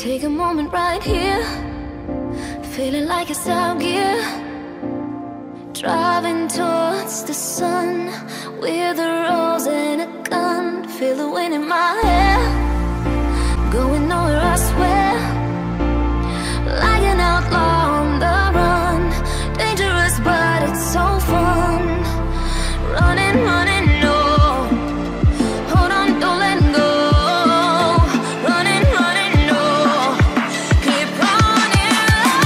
Take a moment right here, feeling like it's out gear. Driving towards the sun with a rose and a gun. Feel the wind in my hair, going nowhere I swear. Like an outlaw on the run, dangerous but it's so fun. Running, running, no, hold on, don't let go. Running, running, no, keep running.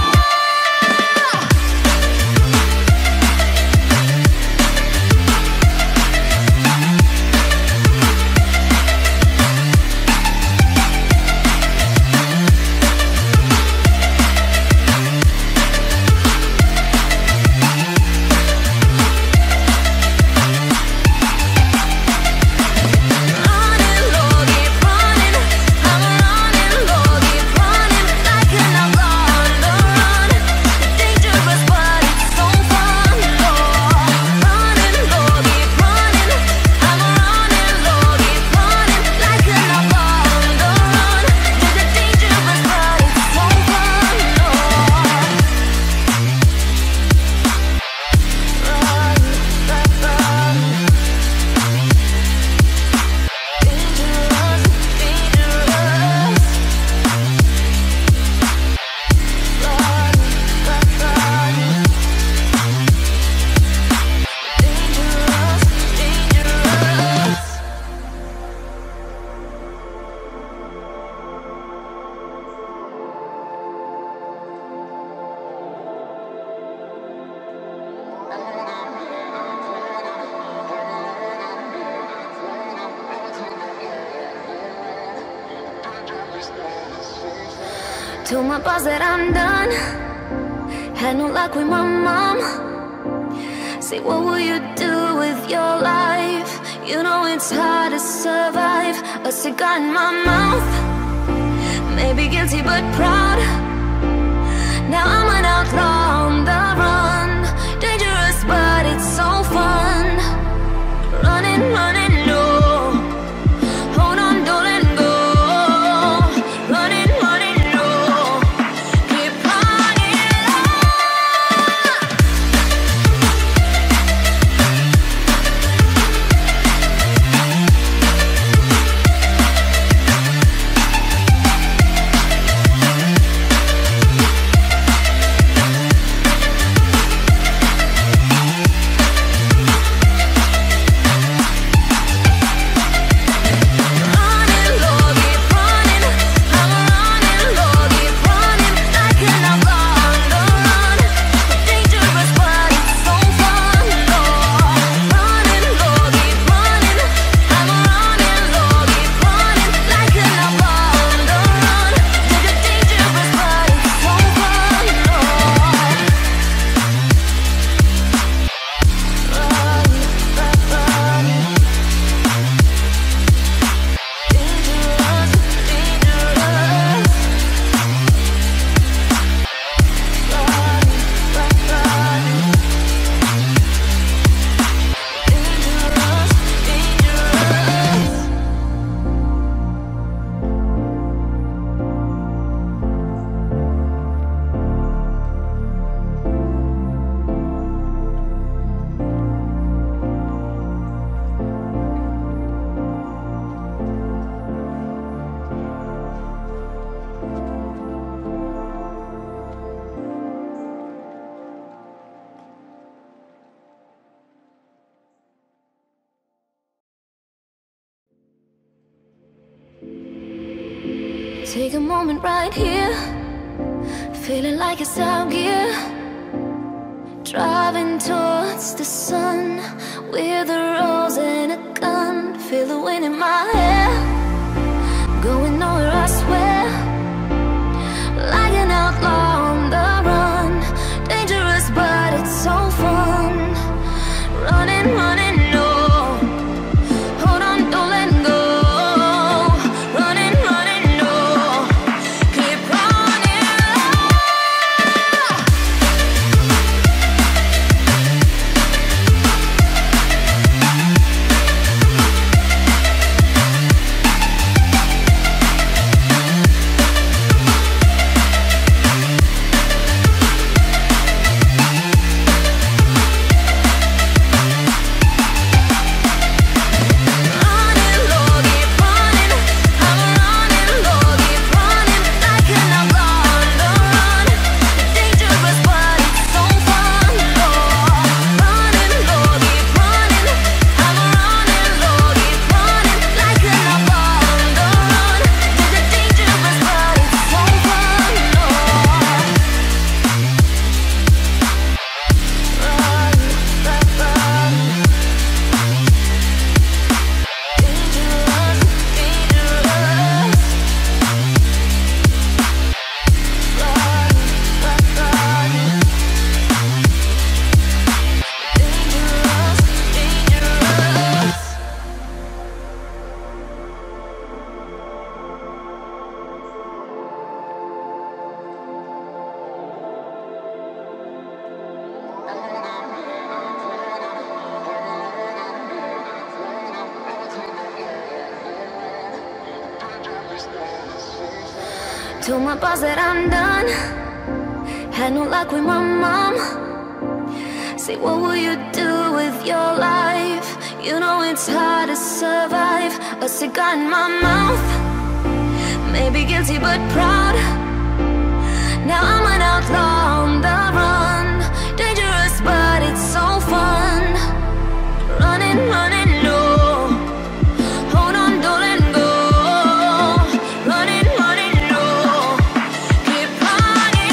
Told my boss that I'm done. Had no luck with my mom. Say, what will you do with your life? You know it's hard to survive. A cigar in my mouth, maybe guilty but proud. Now I'm an outlaw on the run, dangerous but it's so fun. Running, running, no, hold on, don't let go. Running, running, no, keep running on. Take a moment right here, feeling like it's out gear. Driving towards the sun with a rose and a gun. Feel the wind in my hair, going nowhere I swear. Like an outlaw on the run, dangerous but it's so fun. Running, running, no, hold on, don't let go. Told my boss that I'm done. Had no luck with my mom. Say, what will you do with your life? You know it's hard to survive. A cigar in my mouth. Maybe guilty but proud. Now I'm an outlaw on the run. Dangerous but it's so fun. Running, running low. Hold on, don't let go. Running, running low. Keep running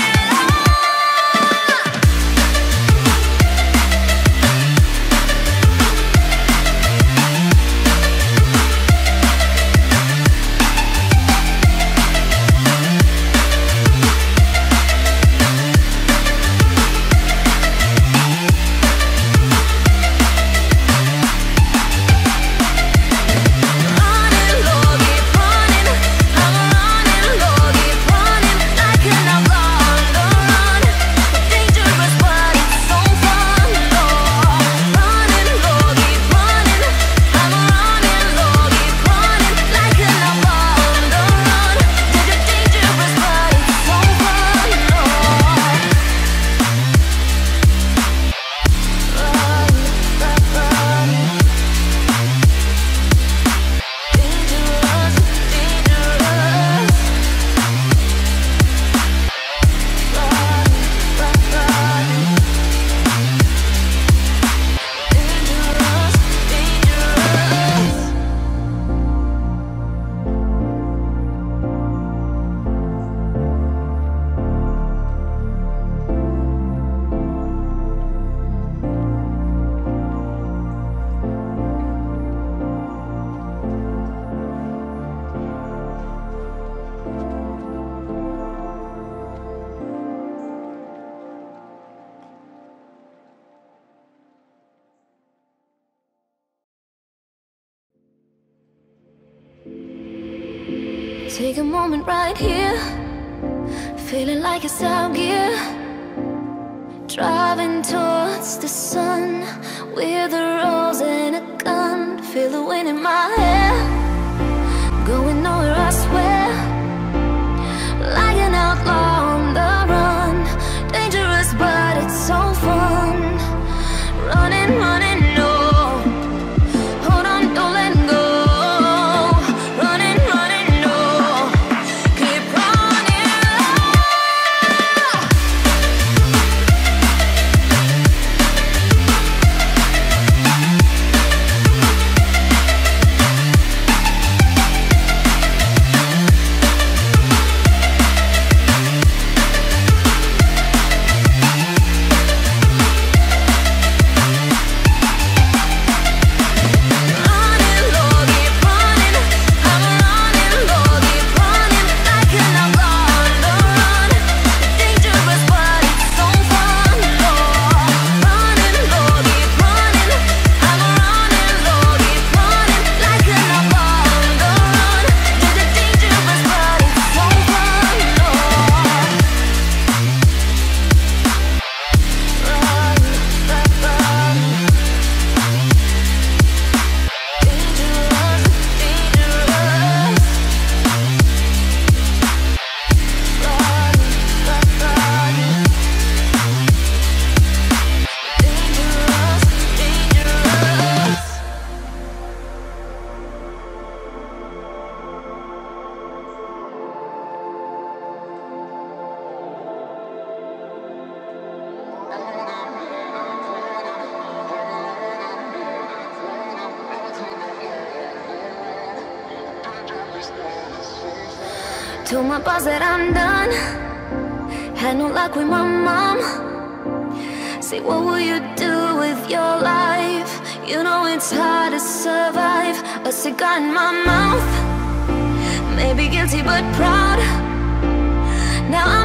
Take a moment right here, feeling like it's out gear. Driving towards the sun with a rose and a gun. Feel the wind in my hair, going nowhere I swear. Like an outlaw on the run. Dangerous but it's so fun. Running, running low. Hold on, don't let go. Told my boss that I'm done. Had no luck with my mom. Say, what will you do with your life? You know it's hard to survive. A cigar in my mouth. Maybe guilty but proud. Now I'm